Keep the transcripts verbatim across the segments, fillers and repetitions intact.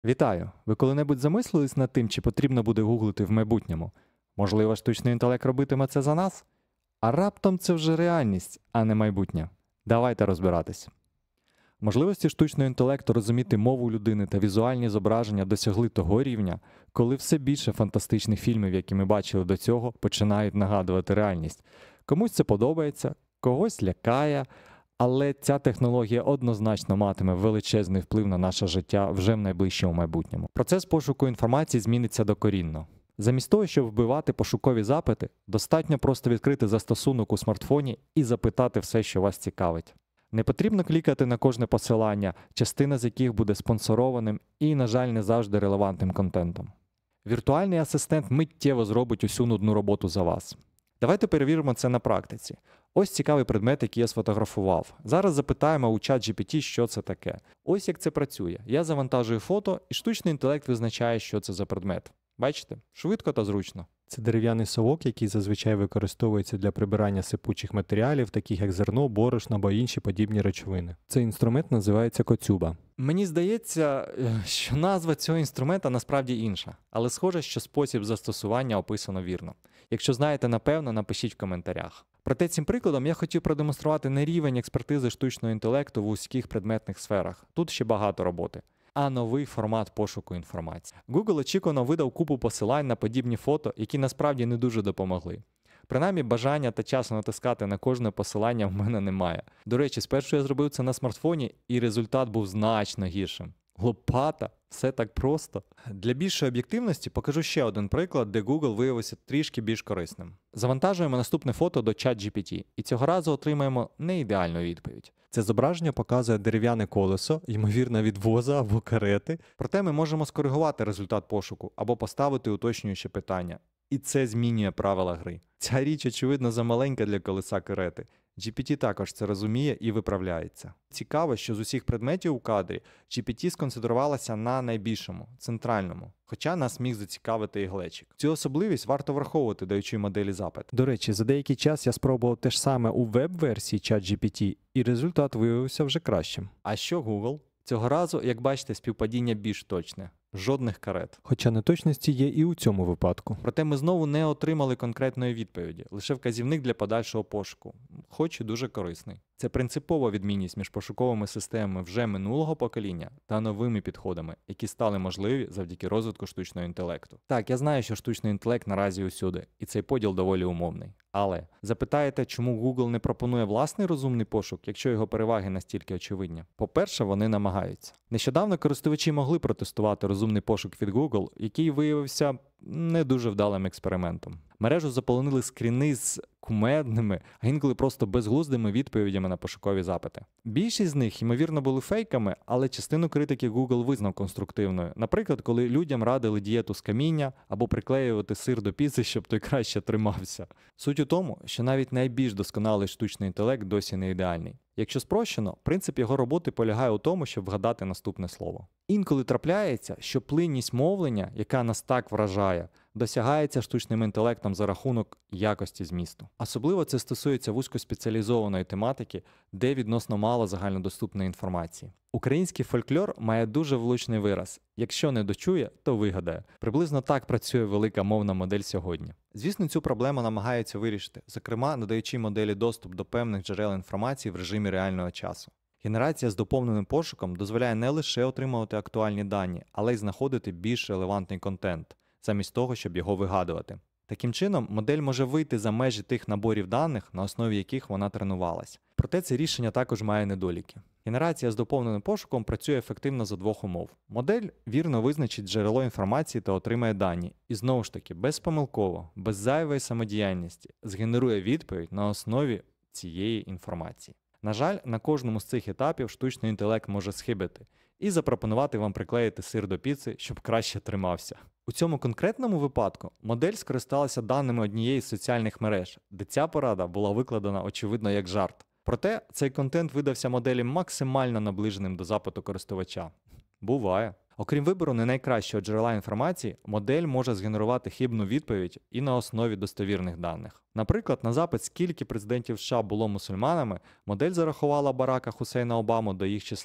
Вітаю! Ви коли-небудь замислились над тим, чи потрібно буде гуглити в майбутньому? Можливо, штучний інтелект робитиме це за нас? А раптом це вже реальність, а не майбутнє. Давайте розбиратись. Можливості штучного інтелекту розуміти мову людини та візуальні зображення досягли того рівня, коли все більше фантастичних фільмів, які ми бачили до цього, починають нагадувати реальність. Комусь це подобається, когось лякає, але ця технологія однозначно матиме величезний вплив на наше життя вже в найближчому майбутньому. Процес пошуку інформації зміниться докорінно. Замість того, щоб вбивати пошукові запити, достатньо просто відкрити застосунок у смартфоні і запитати все, що вас цікавить. Не потрібно клікати на кожне посилання, частина з яких буде спонсорованим і, на жаль, не завжди релевантним контентом. Віртуальний асистент миттєво зробить усю нудну роботу за вас. Давайте перевіримо це на практиці. Ось цікавий предмет, який я сфотографував. Зараз запитаємо у чат джі пі ті, що це таке. Ось як це працює. Я завантажую фото, і штучний інтелект визначає, що це за предмет. Бачите? Швидко та зручно. Це дерев'яний совок, який зазвичай використовується для прибирання сипучих матеріалів, таких як зерно, борошно або інші подібні речовини. Цей інструмент називається коцюба. Мені здається, що назва цього інструмента насправді інша, але схоже, що спосіб застосування описано вірно. Якщо знаєте, напевно, напишіть в коментарях. Проте цим прикладом я хотів продемонструвати не рівень експертизи штучного інтелекту в вузьких предметних сферах. Тут ще багато роботи. А новий формат пошуку інформації. Google очікувано видав купу посилань на подібні фото, які насправді не дуже допомогли. Принаймні, бажання та часу натискати на кожне посилання в мене немає. До речі, спершу я зробив це на смартфоні, і результат був значно гіршим. Лопата, все так просто. Для більшої об'єктивності покажу ще один приклад, де Google виявився трішки більш корисним. Завантажуємо наступне фото до чат джі пі ті, і цього разу отримаємо не ідеальну відповідь. Це зображення показує дерев'яне колесо, ймовірно від воза або карети. Проте ми можемо скоригувати результат пошуку або поставити уточнююче питання. І це змінює правила гри. Ця річ, очевидно, замаленька для колеса карети. джі пі ті також це розуміє і виправляється. Цікаво, що з усіх предметів у кадрі джі пі ті сконцентрувалася на найбільшому, центральному, хоча нас міг зацікавити і глечик. Цю особливість варто враховувати, даючи моделі запит. До речі, за деякий час я спробував те ж саме у веб-версії чат джі пі ті, і результат виявився вже кращим. А що Google? Цього разу, як бачите, співпадіння більш точне. Жодних карет. Хоча неточності є і у цьому випадку. Проте ми знову не отримали конкретної відповіді, лише вказівник для подальшого пошуку, хоч і дуже корисний. Це принципова відмінність між пошуковими системами вже минулого покоління та новими підходами, які стали можливі завдяки розвитку штучного інтелекту. Так, я знаю, що штучний інтелект наразі усюди, і цей поділ доволі умовний. Але запитаєте, чому Google не пропонує власний розумний пошук, якщо його переваги настільки очевидні? По-перше, вони намагаються. Нещодавно користувачі могли протестувати розумний пошук від Google, який виявився не дуже вдалим експериментом. Мережу заполонили скріни з кумедними, а інколи просто безглуздими відповідями на пошукові запити. Більшість з них, ймовірно, були фейками, але частину критики Google визнав конструктивною. Наприклад, коли людям радили дієту з каміння або приклеювати сир до піци, щоб той краще тримався. Суть у тому, що навіть найбільш досконалий штучний інтелект досі не ідеальний. Якщо спрощено, принцип його роботи полягає у тому, щоб вгадати наступне слово. Інколи трапляється, що плинність мовлення, яка нас так вражає, досягається штучним інтелектом за рахунок якості змісту. Особливо це стосується вузькоспеціалізованої тематики, де відносно мало загальнодоступної інформації. Український фольклор має дуже влучний вираз: якщо не дочує, то вигадає. Приблизно так працює велика мовна модель сьогодні. Звісно, цю проблему намагаються вирішити, зокрема, надаючи моделі доступ до певних джерел інформації в режимі реального часу. Генерація з доповненим пошуком дозволяє не лише отримувати актуальні дані, але й знаходити більш релевантний контент, замість того, щоб його вигадувати. Таким чином, модель може вийти за межі тих наборів даних, на основі яких вона тренувалась. Проте це рішення також має недоліки. Генерація з доповненим пошуком працює ефективно за двох умов. Модель вірно визначить джерело інформації та отримає дані. І знову ж таки, безпомилково, без зайвої самодіяльності, згенерує відповідь на основі цієї інформації. На жаль, на кожному з цих етапів штучний інтелект може схибити і запропонувати вам приклеїти сир до піци, щоб краще тримався. У цьому конкретному випадку модель скористалася даними однієї з соціальних мереж, де ця порада була викладена, очевидно, як жарт. Проте цей контент видався моделі максимально наближеним до запиту користувача. Буває. Окрім вибору не найкращого джерела інформації, модель може згенерувати хибну відповідь і на основі достовірних даних. Наприклад, на запит, скільки президентів США було мусульманами, модель зарахувала Барака Хусейна Обаму до їх числа.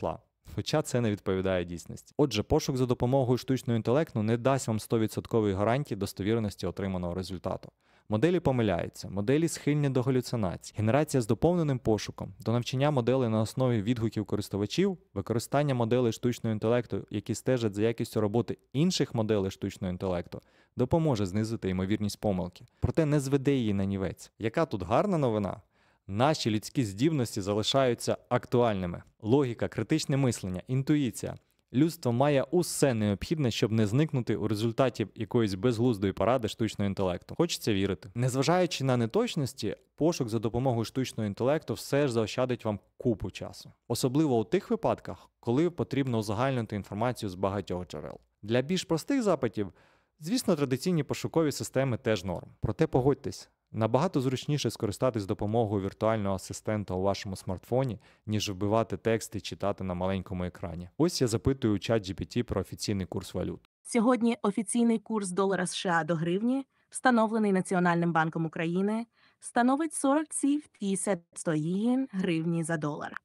Хоча це не відповідає дійсності. Отже, пошук за допомогою штучного інтелекту не дасть вам сто відсотків гарантії достовірності отриманого результату. Моделі помиляються, моделі схильні до галюцинацій, генерація з доповненим пошуком, до навчання моделей на основі відгуків користувачів, використання моделей штучного інтелекту, які стежать за якістю роботи інших моделей штучного інтелекту, допоможе знизити ймовірність помилки. Проте не зведе її на нівець. Яка тут гарна новина? Наші людські здібності залишаються актуальними. Логіка, критичне мислення, інтуїція. Людство має усе необхідне, щоб не зникнути у результаті якоїсь безглуздої поради штучного інтелекту. Хочеться вірити. Незважаючи на неточності, пошук за допомогою штучного інтелекту все ж заощадить вам купу часу. Особливо у тих випадках, коли потрібно узагальнити інформацію з багатьох джерел. Для більш простих запитів, звісно, традиційні пошукові системи теж норм. Проте погодьтесь, набагато зручніше скористатись допомогою віртуального асистента у вашому смартфоні, ніж вбивати текст і читати на маленькому екрані. Ось я запитую у чат джі пі ті про офіційний курс валют. Сьогодні офіційний курс долара США до гривні, встановлений Національним банком України, становить сорок сім гривні за долар.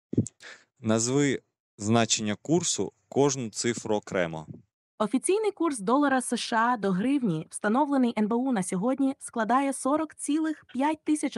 Назви значення курсу кожну цифру окремо. Офіційний курс долара США до гривні, встановлений ен бе у на сьогодні, складає сорок цілих п'ять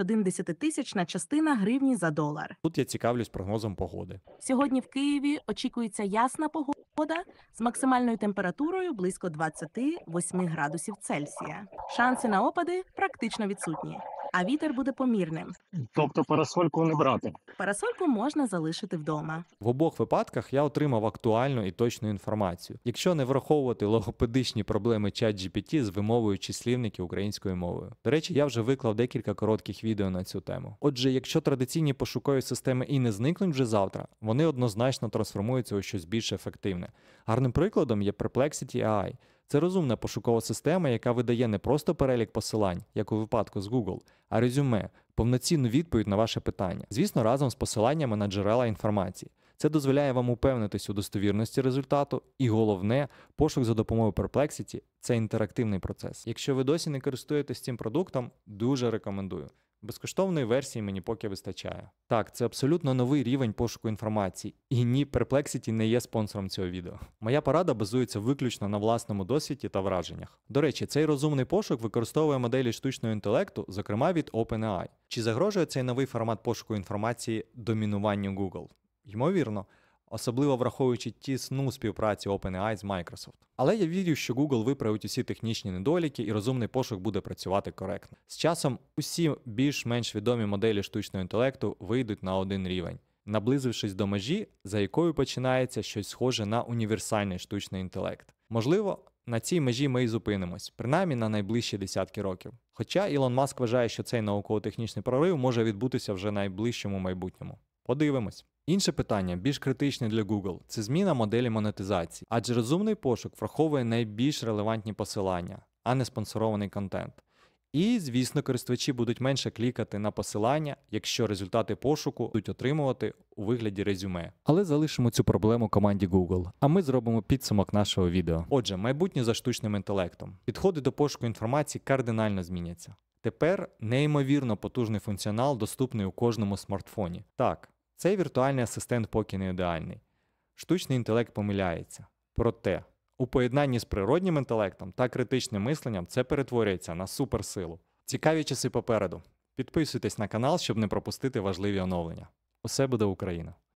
тисячна частина гривні за долар. Тут я цікавлюсь прогнозом погоди. Сьогодні в Києві очікується ясна погода з максимальною температурою близько двадцяти восьми градусів Цельсія. Шанси на опади практично відсутні, а вітер буде помірним. Тобто парасольку не брати. Парасольку можна залишити вдома. В обох випадках я отримав актуальну і точну інформацію, якщо не враховувати логопедичні проблеми чат джі пі ті з вимовою числівників українською мовою. До речі, я вже виклав декілька коротких відео на цю тему. Отже, якщо традиційні пошукові системи і не зникнуть вже завтра, вони однозначно трансформуються у щось більш ефективне. Гарним прикладом є Perplexity ей ай. Це розумна пошукова система, яка видає не просто перелік посилань, як у випадку з Google, а резюме, повноцінну відповідь на ваше питання. Звісно, разом з посиланнями на джерела інформації. Це дозволяє вам упевнитись у достовірності результату, і головне, пошук за допомогою Perplexity – це інтерактивний процес. Якщо ви досі не користуєтесь цим продуктом, дуже рекомендую. Безкоштовної версії мені поки вистачає. Так, це абсолютно новий рівень пошуку інформації. І ні, Perplexity не є спонсором цього відео. Моя порада базується виключно на власному досвіді та враженнях. До речі, цей розумний пошук використовує моделі штучного інтелекту, зокрема від OpenAI. Чи загрожує цей новий формат пошуку інформації домінуванню Google? Ймовірно. Особливо враховуючи тісну співпрацю OpenAI з Microsoft. Але я вірю, що Google виправить усі технічні недоліки і розумний пошук буде працювати коректно. З часом усі більш-менш відомі моделі штучного інтелекту вийдуть на один рівень, наблизившись до межі, за якою починається щось схоже на універсальний штучний інтелект. Можливо, на цій межі ми і зупинимось, принаймні на найближчі десятки років. Хоча Ілон Маск вважає, що цей науково-технічний прорив може відбутися вже в найближчому майбутньому. Подивимось. Інше питання, більш критичне для Google, це зміна моделі монетизації. Адже розумний пошук враховує найбільш релевантні посилання, а не спонсорований контент. І, звісно, користувачі будуть менше клікати на посилання, якщо результати пошуку будуть отримувати у вигляді резюме. Але залишимо цю проблему команді Google, а ми зробимо підсумок нашого відео. Отже, майбутнє за штучним інтелектом. Підходи до пошуку інформації кардинально зміняться. Тепер неймовірно потужний функціонал доступний у кожному смартфоні. Так, цей віртуальний асистент поки не ідеальний. Штучний інтелект помиляється. Проте, у поєднанні з природнім інтелектом та критичним мисленням це перетворюється на суперсилу. Цікаві часи попереду. Підписуйтесь на канал, щоб не пропустити важливі оновлення. Усе буде Україна!